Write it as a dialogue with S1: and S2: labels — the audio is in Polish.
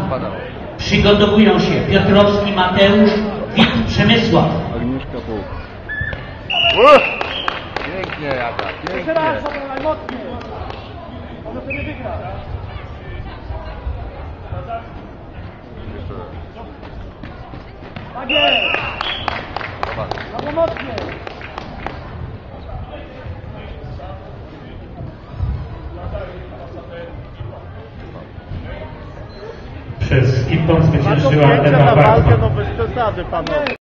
S1: Przygotowują się Piotrowski Mateusz, Wit Przemysław.
S2: Pięknie, Jada, pięknie.
S3: Jeszcze raz, najmocniej. Może sobie wygrać. Tak jest! Brawo, mocniej!
S4: Przez Skipton zwyciężyła Ewa Bartman.
S3: No bez przesady, panowie.